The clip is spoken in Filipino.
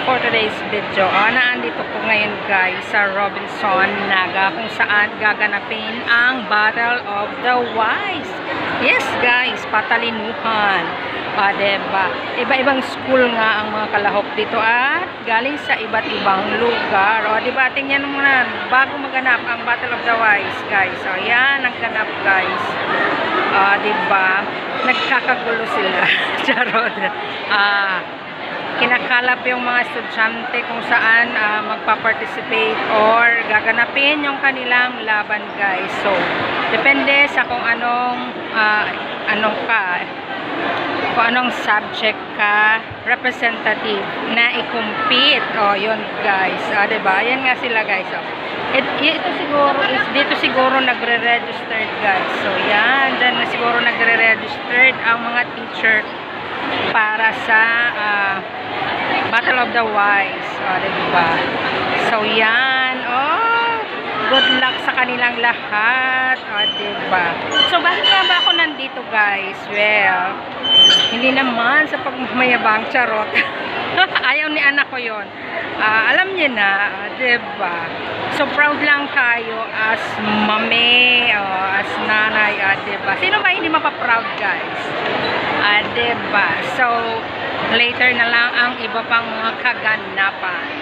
for today's video. Naandito po ngayon guys sa Robinson, Naga, kung saan gaganapin ang Battle of the Wise. Yes guys, patalinuhan. Diba? Iba-ibang school nga ang mga kalahok dito at galing sa iba't ibang lugar. Diba? Tingnan mo na bago maganap ang Battle of the Wise guys. Yan ang ganap guys. Diba? Nagkakagulo sila. Charot. Kinakalap yung mga estudyante kung saan magpa-participate or gaganapin yung kanilang laban guys. So, depende sa kung anong kung anong subject ka representative na i-compete. Yun guys. Diba? Ayan nga sila guys. Ito siguro is dito siguro nagre-registered guys. So, yan. Dyan na siguro nagre-registered ang mga teacher para sa Battle of the Wise. Diba? So, yan. Good luck sa kanilang lahat. Diba? So, bakit nga ba ako nandito, guys? Well, hindi naman sa pagmamayabang, charot. Ayaw ni anak ko yon. Alam niya na, diba? So, proud lang tayo as mami, as nanay, diba? Sino ba hindi mapaproud, guys? Diba? So, later na lang ang iba pang mga kaganapan.